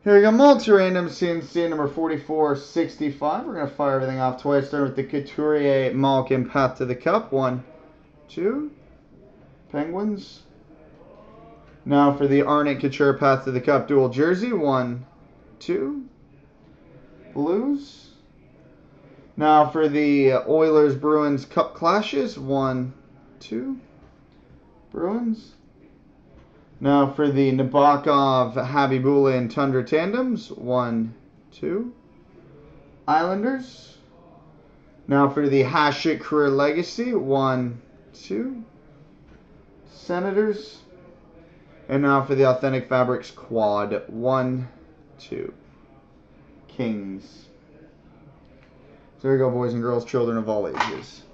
Here we go, multi-random C&C number 4465. We're going to fire everything off twice, starting with the Couturier Malkin Path to the Cup. 1, 2. Penguins. Now for the Arnott Couture Path to the Cup dual jersey. 1, 2. Blues. Now for the Oilers Bruins Cup clashes. 1, 2. Bruins. Now for the Nabokov Habibulin and Tundra tandems. 1, 2. Islanders. Now for the Hashik Career Legacy. 1, 2. Senators. And now for the Authentic Fabrics Quad. 1, 2. Kings. So there we go, boys and girls, children of all ages.